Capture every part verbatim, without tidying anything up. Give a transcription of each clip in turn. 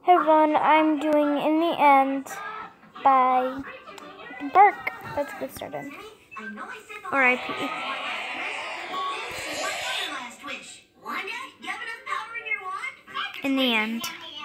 Hey everyone, I'm doing In the End by Park. Let's get started. R I P In the End.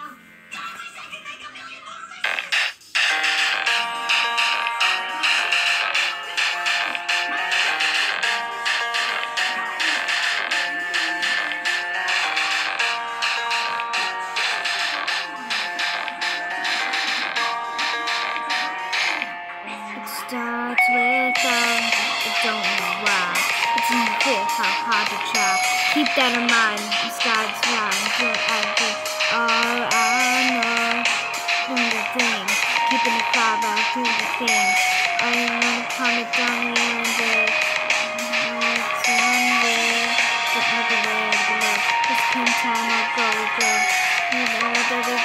Starts with um, I don't know why. It's in the clear how hard to try. Keep that in mind. It starts now until I do all I know. Doing the thing, keeping it far back, doing the thing. I don't wanna calm it down the end of it's Sunday. Don't look away to the left. This can time I'll go, go. You know that it's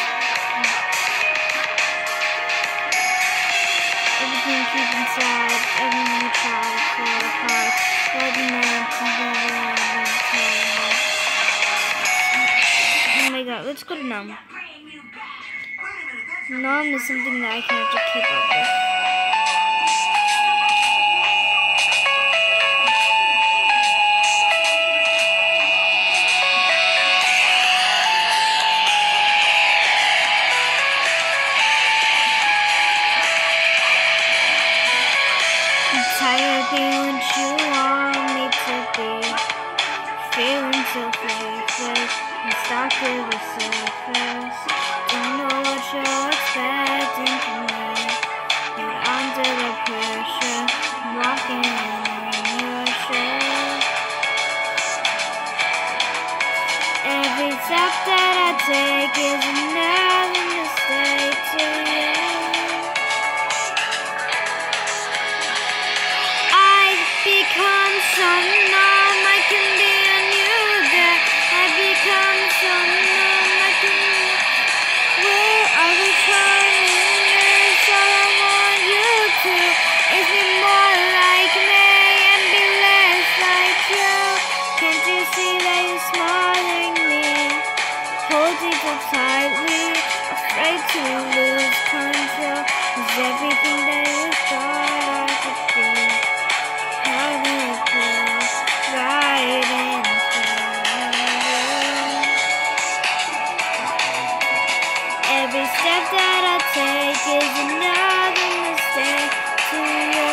everything keep inside, everything you try to fall apart. Like man Oh my god, let's go to numb. Numb is something that I can have to keep up with. Tired of being what you want me to be, feeling so faithless and stuck to the surface. Don't know what you're expecting from me, but under the pressure, I'm walking in your shirt. Every step that I take is another mistake to you. Become so numb, I can be a new day. I become so numb, I can be. Where are we trying this? All I want you to is be more like me and be less like you. Can't you see that you're smothering me? Holding so tightly, afraid to lose control. Is everything that you thought I could be? Every step that I take is another mistake to you.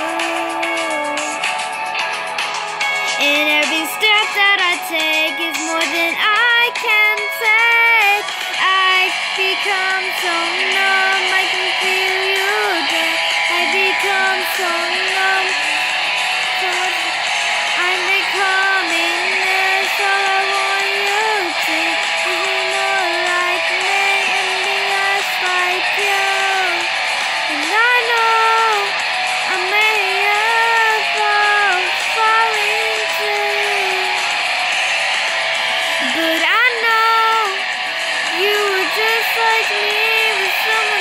And every step that I take is more than I can take. I become so numb, I can feel you there. I become so numb, so much. I'm becoming this. All I want you to is be more like me and be less like you. And I know I may have fallen falling too, but I know you were just like me with someone.